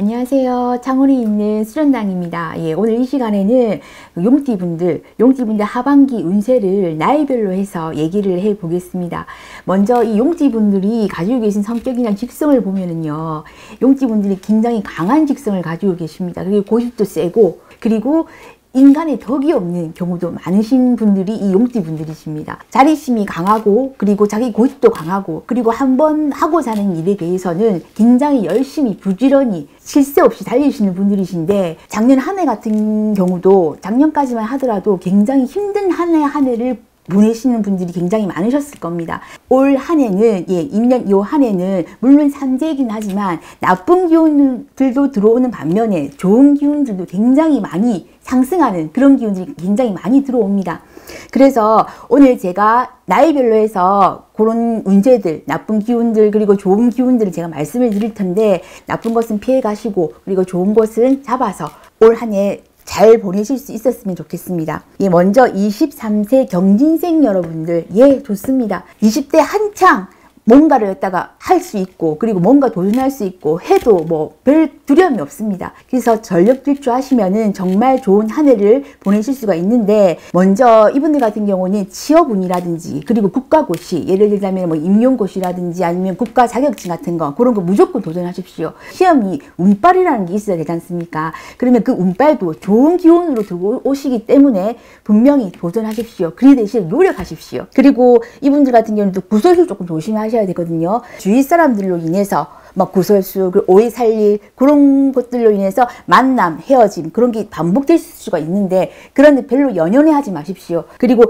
안녕하세요. 창원에 있는 수련당입니다. 오늘 이 시간에는 용띠분들 하반기 운세를 나이별로 해서 얘기를 해 보겠습니다. 먼저 이 용띠분들이 가지고 계신 성격이나 직성을 보면은요, 용띠분들이 굉장히 강한 직성을 가지고 계십니다. 그리고 고집도 세고, 그리고 인간의 덕이 없는 경우도 많으신 분들이 이 용띠분들이십니다. 자립심이 강하고, 그리고 자기 고집도 강하고, 그리고 한번 하고 사는 일에 대해서는 굉장히 열심히 부지런히 쉴 새 없이 달리시는 분들이신데, 작년 한 해 같은 경우도 작년까지만 하더라도 굉장히 힘든 한 해를 보내시는 분들이 굉장히 많으셨을 겁니다. 올 한 해는, 임년 요 한 해는 물론 산재이긴 하지만 나쁜 기운들도 들어오는 반면에 좋은 기운들도 굉장히 많이 상승하는 그런 기운들이 굉장히 많이 들어옵니다. 그래서 오늘 제가 나이별로 해서 그런 운세들, 나쁜 기운들, 그리고 좋은 기운들을 제가 말씀을 드릴 텐데, 나쁜 것은 피해 가시고, 그리고 좋은 것은 잡아서 올 한 해 잘 보내실 수 있었으면 좋겠습니다. 먼저 23세 경진생 여러분들, 좋습니다. 20대 한창 뭔가를 갖다가 할 수 있고, 그리고 뭔가 도전할 수 있고 해도 별 두려움이 없습니다. 그래서 전력 질주하시면은 정말 좋은 한 해를 보내실 수가 있는데, 먼저 이분들 같은 경우는 취업운이라든지, 그리고 국가고시, 예를 들자면 임용고시라든지 아니면 국가 자격증 같은 거, 그런 거 무조건 도전하십시오. 시험이 운빨이라는 게 있어야 되지 않습니까? 그러면 그 운빨도 좋은 기운으로 들고 오시기 때문에 분명히 도전하십시오. 그 대신 노력하십시오. 그리고 이분들 같은 경우는 구설수 조금 조심하셔야 되거든요. 주위 사람들로 인해서 구설수, 오해 살릴 그런 것들로 인해서 만남, 헤어짐 그런 게 반복될 수가 있는데, 그런데 별로 연연해 하지 마십시오. 그리고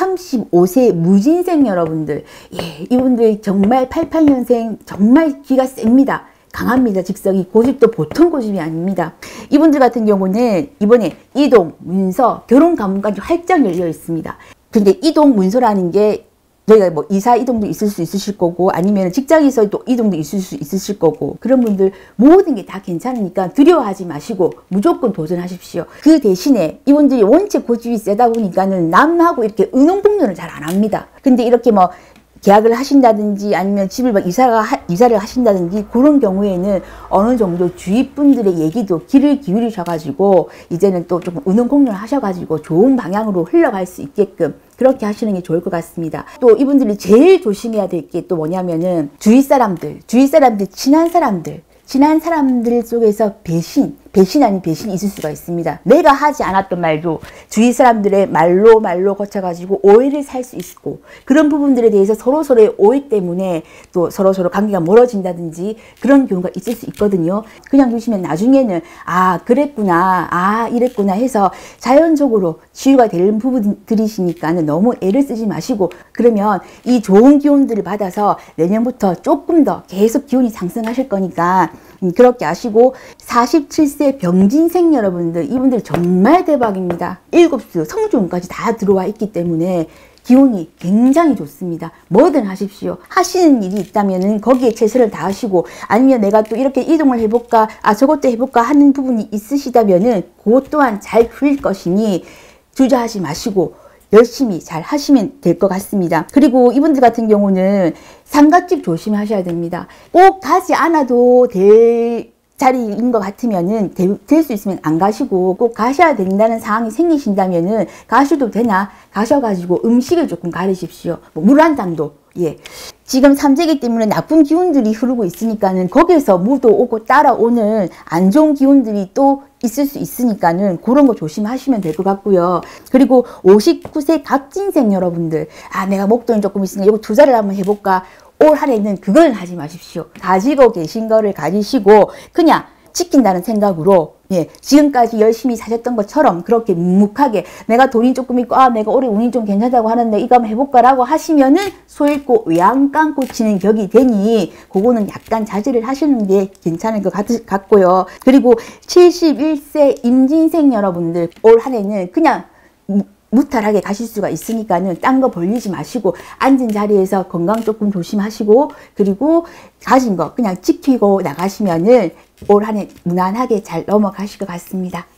35세 무진생 여러분들, 이분들 정말 88년생 정말 기가 셉니다. 강합니다. 직성이. 고집도 보통 고집이 아닙니다. 이분들 같은 경우는 이번에 이동, 문서, 결혼 가문까지 활짝 열려 있습니다. 근데 이동, 문서라는 게 저희가 이사 이동도 있을 수 있으실 거고, 아니면 직장에서 또 이동도 있을 수 있으실 거고, 그런 분들 모든 게 다 괜찮으니까 두려워하지 마시고 무조건 도전하십시오. 그 대신에 이분들이 원체 고집이 세다 보니까는 남하고 이렇게 의논공론을 잘 안 합니다. 근데 이렇게 계약을 하신다든지 아니면 집을 이사를 하신다든지 그런 경우에는 어느 정도 주위 분들의 얘기도 귀를 기울이셔가지고 이제는 또 조금 의논공론을 하셔가지고 좋은 방향으로 흘러갈 수 있게끔 그렇게 하시는 게 좋을 것 같습니다. 또 이분들이 제일 조심해야 될 게 또 뭐냐면은 주위 사람들, 친한 사람들 속에서 배신 아닌 배신이 있을 수가 있습니다. 내가 하지 않았던 말도 주위 사람들의 말로 거쳐가지고 오해를 살 수 있고, 그런 부분들에 대해서 서로서로의 오해 때문에 또 서로서로 관계가 멀어진다든지 그런 경우가 있을 수 있거든요. 그냥 두시면 나중에는 그랬구나, 이랬구나 해서 자연적으로 치유가 되는 부분들이시니까는 너무 애를 쓰지 마시고, 그러면 이 좋은 기운들을 받아서 내년부터 조금 더 계속 기운이 상승하실 거니까 그렇게 아시고, 47세 병진생 여러분들, 이분들 정말 대박입니다. 7수 성주운까지 다 들어와 있기 때문에 기운이 굉장히 좋습니다. 뭐든 하십시오. 하시는 일이 있다면 거기에 최선을 다하시고, 아니면 내가 또 이렇게 이동을 해볼까, 저것도 해볼까 하는 부분이 있으시다면 그것 또한 잘 풀릴 것이니 주저하지 마시고 열심히 잘 하시면 될 것 같습니다. 그리고 이분들 같은 경우는 상갓집 조심하셔야 됩니다. 꼭 가지 않아도 될 자리인 것 같으면은 될 수 있으면 안 가시고, 꼭 가셔야 된다는 상황이 생기신다면은 가셔도 되나 가셔가지고 음식을 조금 가르십시오. 물 한 잔도. 지금 삼재기 때문에 나쁜 기운들이 흐르고 있으니까는 거기에서 무도 오고 따라오는 안 좋은 기운들이 또 있을 수 있으니까는 그런 거 조심하시면 될 것 같고요. 그리고 59세 갑진생 여러분들, 내가 목돈이 조금 있으니까 이거 투자를 한번 해볼까, 올 한 해는 그걸 하지 마십시오. 가지고 계신 거를 가지시고 그냥 지킨다는 생각으로, 지금까지 열심히 사셨던 것처럼 그렇게 묵묵하게 내가 돈이 조금 있고, 내가 올해 운이 좀 괜찮다고 하는데 이거 한번 해볼까라고 하시면은 소 잃고 외양간 꽂히는 격이 되니 그거는 약간 자제를 하시는 게 괜찮을 것 같고요. 그리고 71세 임진생 여러분들, 올 한 해는 그냥 무탈하게 가실 수가 있으니까는 딴 거 벌리지 마시고 앉은 자리에서 건강 조금 조심하시고, 그리고 가진 거 그냥 지키고 나가시면은 올 한 해 무난하게 잘 넘어가실 것 같습니다.